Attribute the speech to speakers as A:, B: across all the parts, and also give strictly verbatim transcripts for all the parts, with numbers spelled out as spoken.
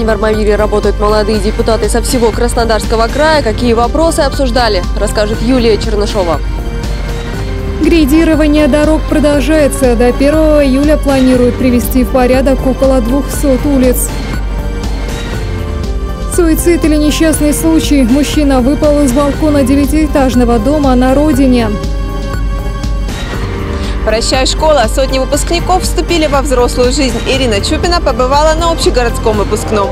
A: день в Армавире работают молодые депутаты со всего Краснодарского края. Какие вопросы обсуждали, расскажет Юлия Чернышова.
B: Грейдирование дорог продолжается. До первого июля планируют привести в порядок около двухсот улиц. Суицид или несчастный случай. Мужчина выпал из балкона девятиэтажного дома на родине.
C: «Прощай, школа!» Сотни выпускников вступили во взрослую жизнь. Ирина Чупина побывала на общегородском выпускном.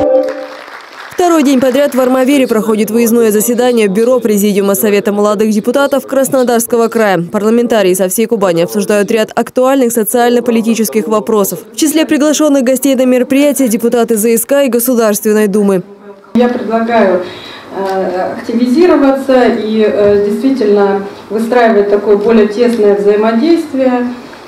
A: Второй день подряд в Армавире проходит выездное заседание Бюро Президиума Совета молодых депутатов Краснодарского края. Парламентарии со всей Кубани обсуждают ряд актуальных социально-политических вопросов. В числе приглашенных гостей на мероприятие депутаты ЗСК и Государственной Думы.
D: Я предлагаю активизироваться и действительно выстраивать такое более тесное взаимодействие.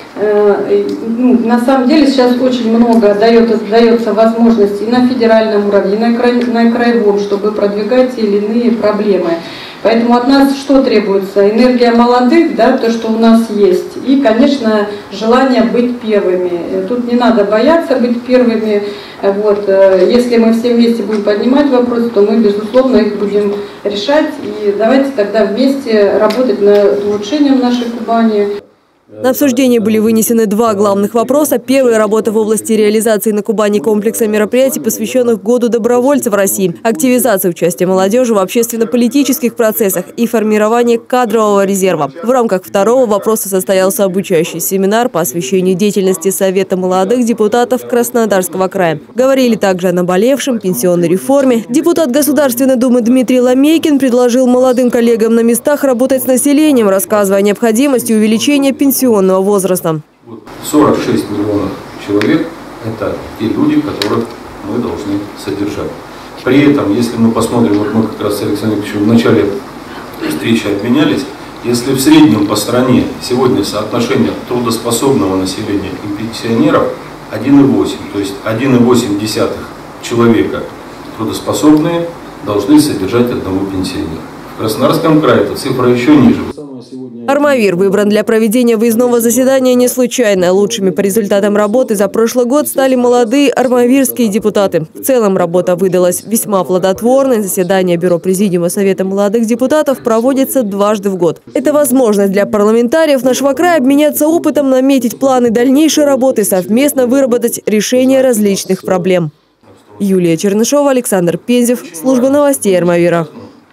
D: Ну, на самом деле сейчас очень много дается, дается возможностей и на федеральном уровне, и на, край, на краевом, чтобы продвигать те или иные проблемы. Поэтому от нас что требуется? Энергия молодых, да, то, что у нас есть. И, конечно, желание быть первыми. Тут не надо бояться быть первыми. Вот. Если мы все вместе будем поднимать вопросы, то мы, безусловно, их будем решать. И давайте тогда вместе работать над улучшением нашей Кубани.
A: На обсуждение были вынесены два главных вопроса. Первый – работа в области реализации на Кубани комплекса мероприятий, посвященных Году добровольцев в России, активизация участия молодежи в общественно-политических процессах и формирование кадрового резерва. В рамках второго вопроса состоялся обучающий семинар по освещению деятельности Совета молодых депутатов Краснодарского края. Говорили также о наболевшем, пенсионной реформе. Депутат Государственной Думы Дмитрий Ломейкин предложил молодым коллегам на местах работать с населением, рассказывая о необходимости увеличения пенсионного возраста.
E: сорок шесть миллионов человек – это те люди, которых мы должны содержать. При этом, если мы посмотрим, вот мы как раз с Александром Ильичем в начале встречи обменялись, если в среднем по стране сегодня соотношение трудоспособного населения и пенсионеров один и восемь, то есть один и восемь десятых человека трудоспособные должны содержать одного пенсионера. В Краснодарском крае эта цифра еще ниже.
A: Армавир выбран для проведения выездного заседания не случайно. Лучшими по результатам работы за прошлый год стали молодые армавирские депутаты. В целом работа выдалась весьма плодотворной. Заседание Бюро Президиума Совета молодых депутатов проводится дважды в год. Это возможность для парламентариев нашего края обменяться опытом, наметить планы дальнейшей работы, совместно выработать решение различных проблем. Юлия Чернышова, Александр Пензев, служба новостей Армавира.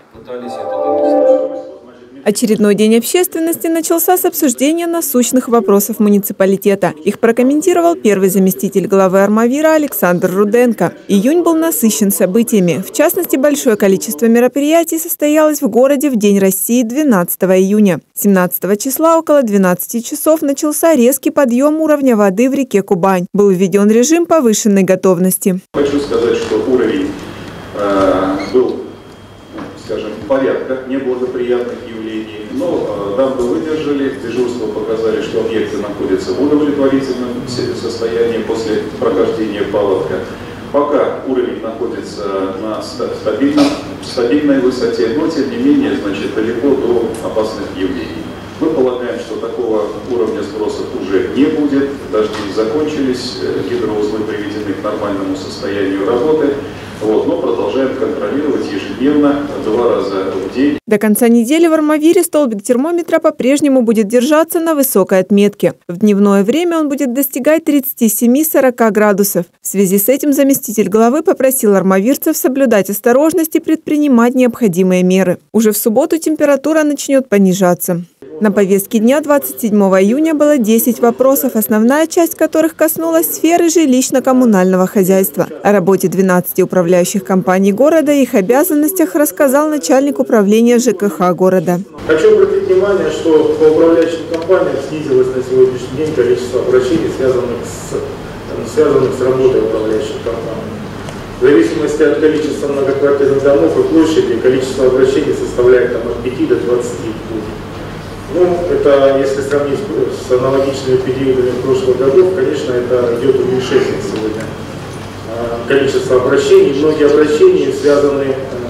C: Очередной день общественности начался с обсуждения насущных вопросов муниципалитета. Их прокомментировал первый заместитель главы Армавира Александр Руденко. Июнь был насыщен событиями. В частности, большое количество мероприятий состоялось в городе в День России двенадцатого июня. семнадцатого числа около двенадцати часов начался резкий подъем уровня воды в реке Кубань. Был введен режим повышенной готовности.
F: Хочу сказать, что уровень э, был, скажем, в порядках неблагоприятных явлений, но дамбы выдержали, дежурства показали, что объекты находятся в удовлетворительном состоянии после прохождения паводка. Пока уровень находится на стабильном, стабильной высоте, но тем не менее, значит, далеко до опасных явлений. Мы полагаем, что такого уровня сбросов уже не будет, дожди закончились, гидроузлы приведены к нормальному состоянию работы. Вот, но продолжаем контролировать ежедневно, два раза в день.
C: До конца недели в Армавире столбик термометра по-прежнему будет держаться на высокой отметке. В дневное время он будет достигать тридцати семи — сорока градусов. В связи с этим заместитель главы попросил армавирцев соблюдать осторожность и предпринимать необходимые меры. Уже в субботу температура начнет понижаться. На повестке дня двадцать седьмого июня было десять вопросов, основная часть которых коснулась сферы жилищно-коммунального хозяйства. О работе двенадцати управляющих компаний города и их обязанностях рассказал начальник управления ЖКХ города.
G: Хочу обратить внимание, что по управляющим компаниям снизилось на сегодняшний день количество обращений, связанных с, связанных с работой управляющих компаний. В зависимости от количества многоквартирных домов и площади, количество обращений составляет там, от пяти до двадцати. Ну, это, если сравнить с аналогичными периодами прошлых годов, конечно, это идет уменьшение сегодня количества обращений. Многие обращения связаны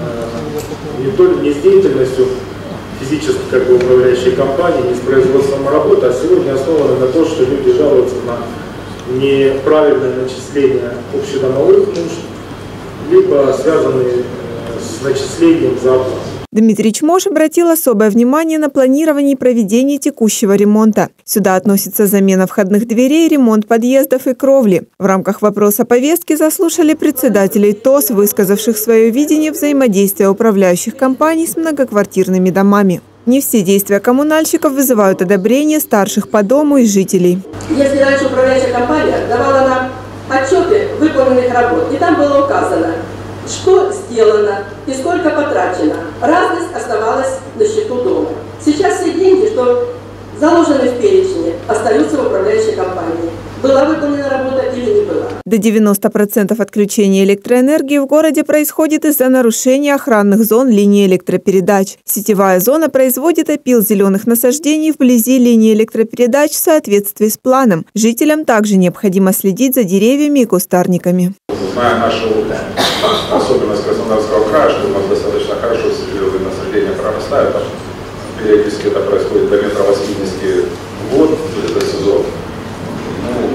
G: не только не с деятельностью физически как бы управляющей компании, не с производством работы, а сегодня основаны на том, что люди жалуются на неправильное начисление общедомовых нужд, либо связанные с начислением за оплату.
C: Дмитрий Чмош обратил особое внимание на планирование и проведение текущего ремонта. Сюда относится замена входных дверей, ремонт подъездов и кровли. В рамках вопроса повестки заслушали председателей ТОС, высказавших свое видение взаимодействия управляющих компаний с многоквартирными домами. Не все действия коммунальщиков вызывают одобрение старших по дому и жителей.
H: Если раньше управляющая компания давала нам отчеты выполненных работ, и там было указано, что сделано и сколько потрачено. Разность оставалась на счету дома. Сейчас все деньги, что заложены в перечне, остаются в управляющей компании. Была выполнена работа или не была.
C: До девяноста процентов отключения электроэнергии в городе происходит из-за нарушения охранных зон линии электропередач. Сетевая зона производит опил зеленых насаждений вблизи линии электропередач в соответствии с планом. Жителям также необходимо следить за деревьями и кустарниками.
F: Зная нашу особенность Краснодарского края, что у нас достаточно хорошо серьезные насаждения прорастают, периодически это происходит до метра восьмидесяти в год за сезон. Ну,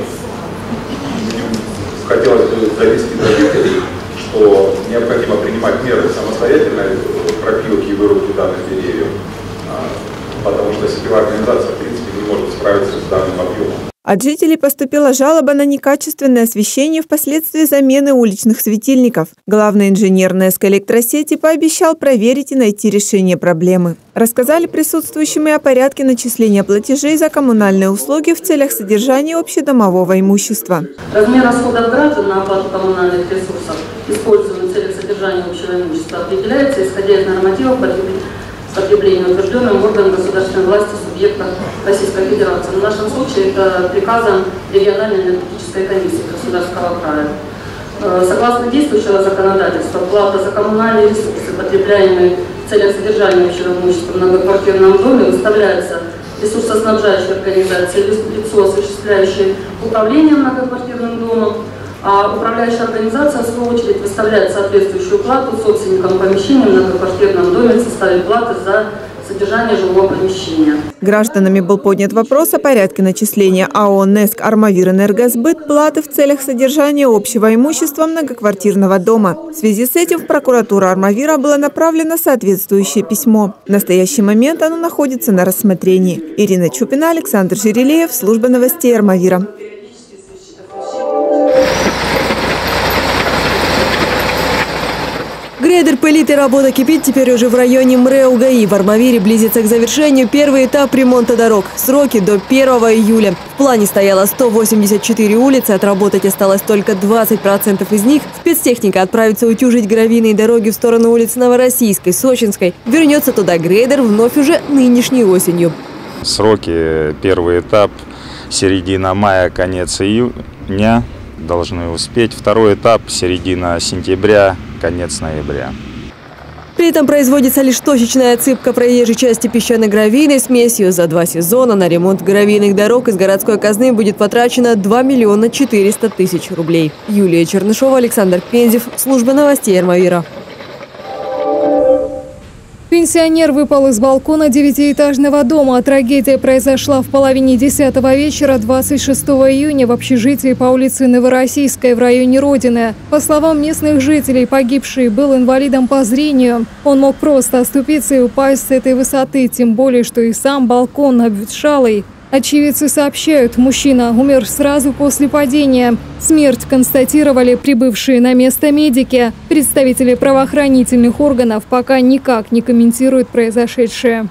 F: хотелось бы довести до жителей, что необходимо принимать меры самостоятельной пропилки и вырубки данных деревьев, потому что сетевая организация в принципе не может справиться с данным объемом.
C: От жителей поступила жалоба на некачественное освещение впоследствии замены уличных светильников. Главный инженер НЭСК электросети пообещал проверить и найти решение проблемы. Рассказали присутствующим и о порядке начисления платежей за коммунальные услуги в целях содержания общедомового имущества.
D: Размер расходов граждан на оплату коммунальных ресурсов, используемых в целях содержания общего имущества, определяется, исходя из нормативов потребления, утвержденным органом государственной власти субъектов Российской Федерации. В нашем случае это приказом региональной энергетической комиссии Краснодарского края. Согласно действующего законодательства, плата за коммунальные ресурсы, потребляемые в целях содержания общего имущества в многоквартирном доме, выставляется ресурсоснабжающей организацией, лицо, осуществляющее управление многоквартирным домом, а управляющая организация, в свою очередь, выставляет соответствующую плату собственникам помещения в многоквартирном доме в составе платы за содержание жилого помещения.
C: Гражданами был поднят вопрос о порядке начисления АО «НЭСК Армавир Энергосбыт» платы в целях содержания общего имущества многоквартирного дома. В связи с этим в прокуратуру Армавира было направлено соответствующее письмо. В настоящий момент оно находится на рассмотрении. Ирина Чупина, Александр Жерелеев, служба новостей Армавира.
A: Грейдер пылит и работа кипит теперь уже в районе МРЭО-ГАИ. В Армавире близится к завершению первый этап ремонта дорог. Сроки до первого июля. В плане стояло сто восемьдесят четыре улицы, отработать осталось только двадцать процентов из них. Спецтехника отправится утюжить гравийные дороги в сторону улиц Новороссийской, Сочинской. Вернется туда грейдер вновь уже нынешней осенью.
I: Сроки: первый этап середина мая, конец июня. Должны успеть. Второй этап середина сентября, конец ноября.
A: При этом производится лишь точечная отсыпка проезжей части песчано-гравийной смесью. За два сезона на ремонт гравийных дорог из городской казны будет потрачено два миллиона четыреста тысяч рублей. Юлия Чернышова, Александр Пензев, служба новостей Армавира.
B: Пенсионер выпал из балкона девятиэтажного дома. Трагедия произошла в половине десятого вечера двадцать шестого июня в общежитии по улице Новороссийской в районе Родины. По словам местных жителей, погибший был инвалидом по зрению. Он мог просто оступиться и упасть с этой высоты, тем более, что и сам балкон обветшалый. Очевидцы сообщают, мужчина умер сразу после падения. Смерть констатировали прибывшие на место медики. Представители правоохранительных органов пока никак не комментируют произошедшее.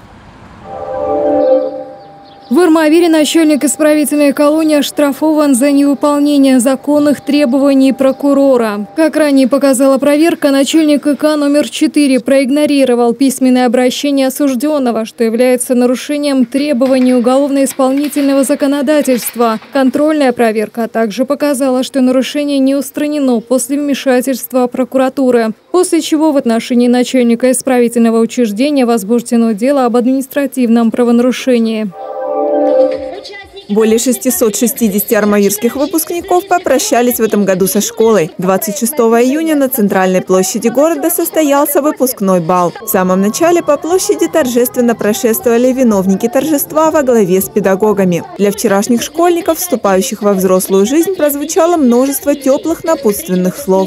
B: В Армавире начальник исправительной колонии оштрафован за невыполнение законных требований прокурора. Как ранее показала проверка, начальник ИК номер четыре проигнорировал письменное обращение осужденного, что является нарушением требований уголовно-исполнительного законодательства. Контрольная проверка также показала, что нарушение не устранено после вмешательства прокуратуры, после чего в отношении начальника исправительного учреждения возбуждено дело об административном правонарушении.
C: Более шестисот шестидесяти армавирских выпускников попрощались в этом году со школой. двадцать шестого июня на центральной площади города состоялся выпускной бал. В самом начале по площади торжественно прошествовали виновники торжества во главе с педагогами. Для вчерашних школьников, вступающих во взрослую жизнь, прозвучало множество теплых напутственных слов.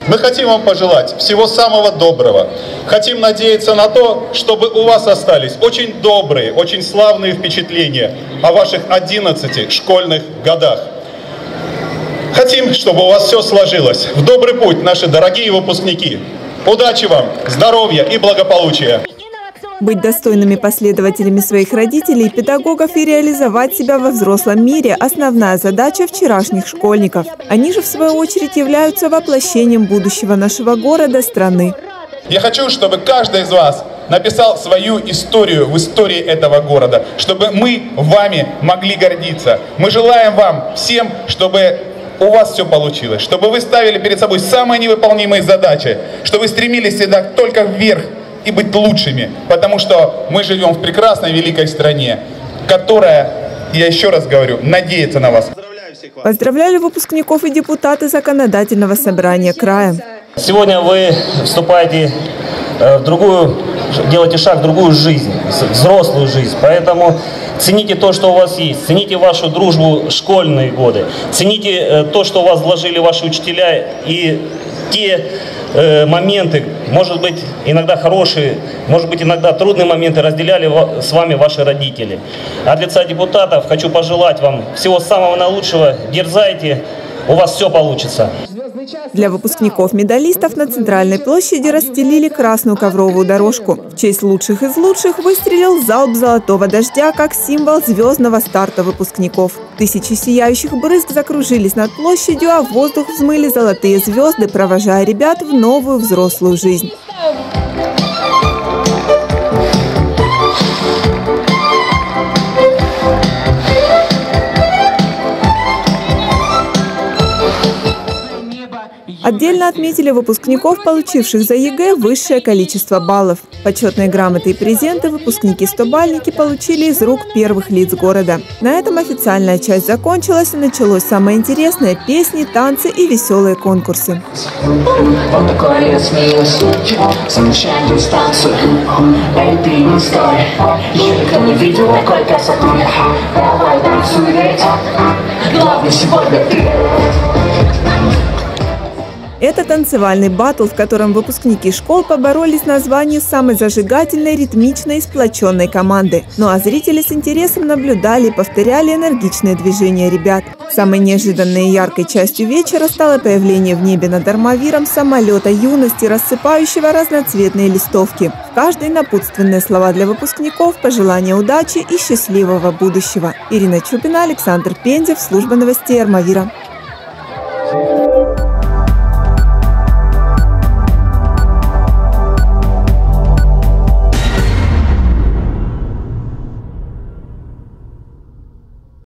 J: Мы хотим вам пожелать всего самого доброго. Хотим надеяться на то, чтобы у вас остались очень добрые, очень славные впечатления о ваших одиннадцати школьных годах. Хотим, чтобы у вас все сложилось. В добрый путь, наши дорогие выпускники. Удачи вам, здоровья и благополучия.
C: Быть достойными последователями своих родителей, педагогов и реализовать себя во взрослом мире – основная задача вчерашних школьников. Они же, в свою очередь, являются воплощением будущего нашего города, страны.
J: Я хочу, чтобы каждый из вас написал свою историю в истории этого города, чтобы мы вами могли гордиться. Мы желаем вам всем, чтобы у вас все получилось, чтобы вы ставили перед собой самые невыполнимые задачи, чтобы вы стремились всегда только вверх и быть лучшими, потому что мы живем в прекрасной великой стране, которая, я еще раз говорю, надеется на вас.
C: Поздравляли выпускников и депутаты Законодательного собрания края.
K: Сегодня вы вступаете в другую, делаете шаг в другую жизнь, взрослую жизнь, поэтому цените то, что у вас есть, цените вашу дружбу школьные годы, цените то, что у вас вложили ваши учителя, и те э, моменты, может быть, иногда хорошие, может быть, иногда трудные моменты разделяли с вами ваши родители. От лица депутатов хочу пожелать вам всего самого наилучшего, дерзайте, у вас все получится.
C: Для выпускников-медалистов на Центральной площади расстелили красную ковровую дорожку. В честь лучших из лучших выстрелил залп золотого дождя как символ звездного старта выпускников. Тысячи сияющих брызг закружились над площадью, а в воздух взмыли золотые звезды, провожая ребят в новую взрослую жизнь. Отдельно отметили выпускников, получивших за ЕГЭ высшее количество баллов. Почетные грамоты и презенты выпускники-стобальники получили из рук первых лиц города. На этом официальная часть закончилась, и началось самое интересное – песни, танцы и веселые конкурсы. Это танцевальный баттл, в котором выпускники школ поборолись на звание самой зажигательной, ритмичной и сплоченной команды. Ну а зрители с интересом наблюдали и повторяли энергичные движения ребят. Самой неожиданной и яркой частью вечера стало появление в небе над Армавиром самолета юности, рассыпающего разноцветные листовки. В каждой напутственные слова для выпускников, пожелания удачи и счастливого будущего. Ирина Чупина, Александр Пензев, служба новостей Армавира.